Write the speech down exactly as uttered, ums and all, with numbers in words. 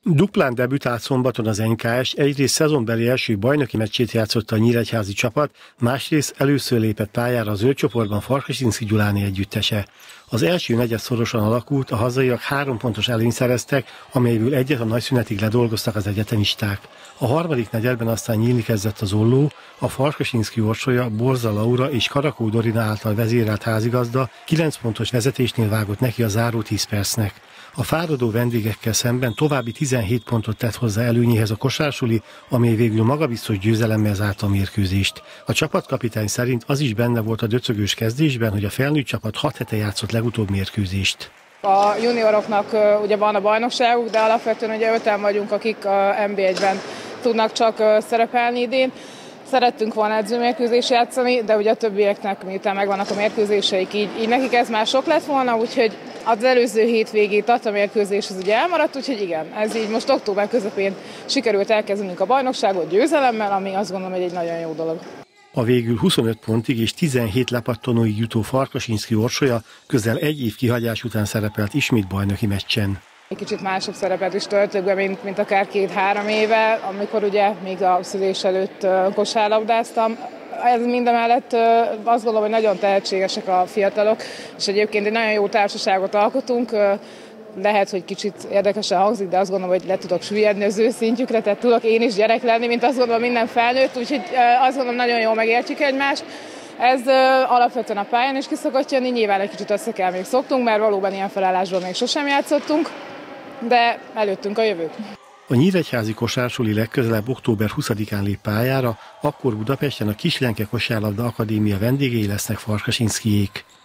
Duplán debütált szombaton az en ká es, egyrészt szezonbeli első bajnoki meccsét játszotta a nyíregyházi csapat, másrészt először lépett pályára a zöld csoportban Farkasinszky Gyuláné együttese. Az első negyed szorosan alakult, a hazaiak három pontos előnyt szereztek, amelyből egyet a nagyszünetig ledolgoztak az egyetemisták. A harmadik negyedben aztán nyílni kezdett az olló, a Farkasinszky Orsolya, Borza Laura és Karakó Dorina által vezérelt házigazda kilenc pontos vezetésnél vágott neki a záró tíz percnek. A fáradó vendégekkel szemben további tizenhét pontot tett hozzá előnyéhez a kosársuli, amely végül magabiztos győzelemmel zárta a mérkőzést. A csapatkapitány szerint az is benne volt a döcögős kezdésben, hogy a felnőtt csapat hat hete játszott legutóbb mérkőzést. A junioroknak ugye van a bajnokságuk, de alapvetően ugye öten vagyunk, akik a en bé egyben tudnak csak szerepelni idén. Szerettünk volna edzőmérkőzést játszani, de ugye a többieknek, miután megvannak a mérkőzéseik, így, így nekik ez már sok lett volna, úgyhogy az előző hétvégét a mérkőzés az ugye elmaradt, úgyhogy igen, ez így most október közepén sikerült elkezdenünk a bajnokságot győzelemmel, ami azt gondolom, hogy egy nagyon jó dolog. A végül huszonöt pontig és tizenhét lepattanóig jutó Farkasinszky Orsolya közel egy év kihagyás után szerepelt ismét bajnoki meccsen. Egy kicsit másabb szerepet is töltök be, mint, mint akár két-három éve, amikor ugye még a szülés előtt kosárlabdáztam. Ez mindemellett azt gondolom, hogy nagyon tehetségesek a fiatalok, és egyébként egy nagyon jó társaságot alkotunk. Lehet, hogy kicsit érdekesen hangzik, de azt gondolom, hogy le tudok süllyedni az ő szintjükre, tehát tudok én is gyerek lenni, mint azt gondolom minden felnőtt, úgyhogy azt gondolom, nagyon jól megértjük egymást. Ez uh, alapvetően a pályán is ki szokott jönni, nyilván egy kicsit össze kell még szoktunk, mert valóban ilyen felállásban még sosem játszottunk, de előttünk a jövő. A nyíregyházi kosársuli legközelebb október huszadikán lép pályára, akkor Budapesten a Kislenke Kosárlabda Akadémia vendégei lesznek Farkasinszkyék.